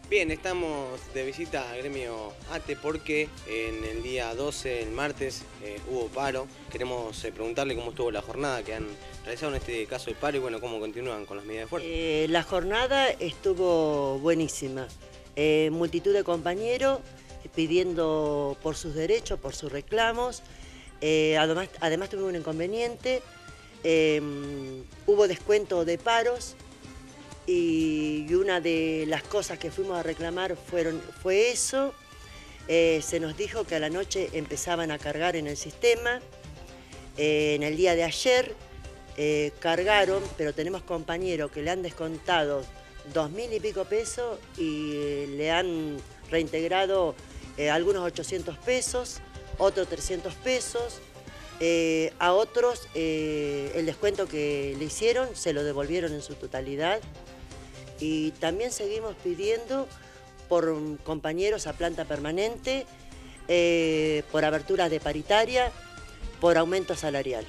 Bien, estamos de visita al gremio ATE porque en el día 12, el martes, hubo paro. Queremos preguntarle cómo estuvo la jornada que han realizado en este caso el paro y bueno, cómo continúan con las medidas de fuerza. La jornada estuvo buenísima. Multitud de compañeros pidiendo por sus derechos, por sus reclamos. Además tuvimos un inconveniente. Hubo descuento de paros y una de las cosas que fuimos a reclamar fue eso. Se nos dijo que a la noche empezaban a cargar en el sistema. En el día de ayer cargaron, pero tenemos compañeros que le han descontado 2.000 y pico pesos y le han reintegrado algunos 800 pesos, otros 300 pesos. A otros el descuento que le hicieron se lo devolvieron en su totalidad. Y también seguimos pidiendo por compañeros a planta permanente, por aberturas de paritaria, por aumento salarial.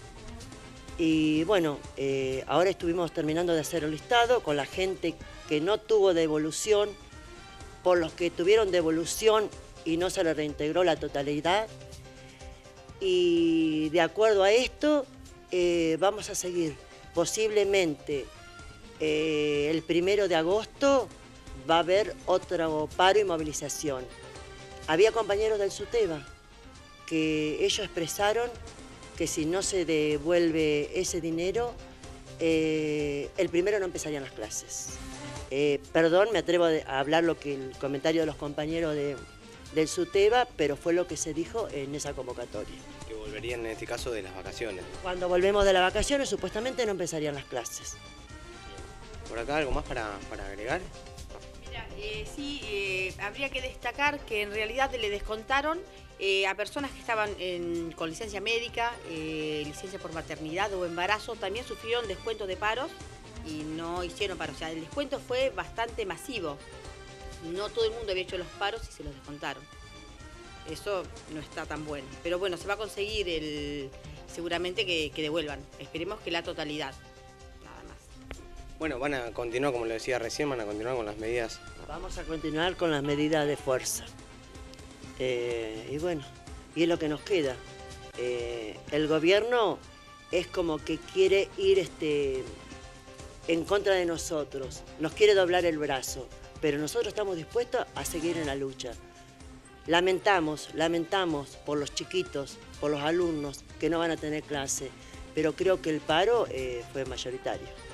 Y bueno, ahora estuvimos terminando de hacer el listado con la gente que no tuvo devolución, por los que tuvieron devolución y no se les reintegró la totalidad. Y de acuerdo a esto, vamos a seguir. Posiblemente el 1 de agosto va a haber otro paro y movilización. Había compañeros del SUTEBA que ellos expresaron que si no se devuelve ese dinero, el 1 no empezarían las clases. Perdón, me atrevo a hablar el comentario de los compañeros del SUTEBA, pero fue lo que se dijo en esa convocatoria. Que volverían en este caso de las vacaciones. Cuando volvemos de las vacaciones, supuestamente no empezarían las clases. ¿Por acá algo más para agregar? Mira, sí, habría que destacar que en realidad le descontaron a personas que estaban con licencia médica, licencia por maternidad o embarazo, también sufrieron descuento de paros y no hicieron paros. O sea, el descuento fue bastante masivo. No todo el mundo había hecho los paros y se los descontaron. Eso no está tan bueno. Pero bueno, se va a conseguir seguramente que devuelvan. Esperemos que la totalidad. Nada más. Bueno, van a continuar, como lo decía recién, van a continuar con las medidas. Vamos a continuar con las medidas de fuerza. Y bueno, y es lo que nos queda. El gobierno es como que quiere ir en contra de nosotros, nos quiere doblar el brazo, pero nosotros estamos dispuestos a seguir en la lucha. Lamentamos por los chiquitos, por los alumnos que no van a tener clase, pero creo que el paro fue mayoritario.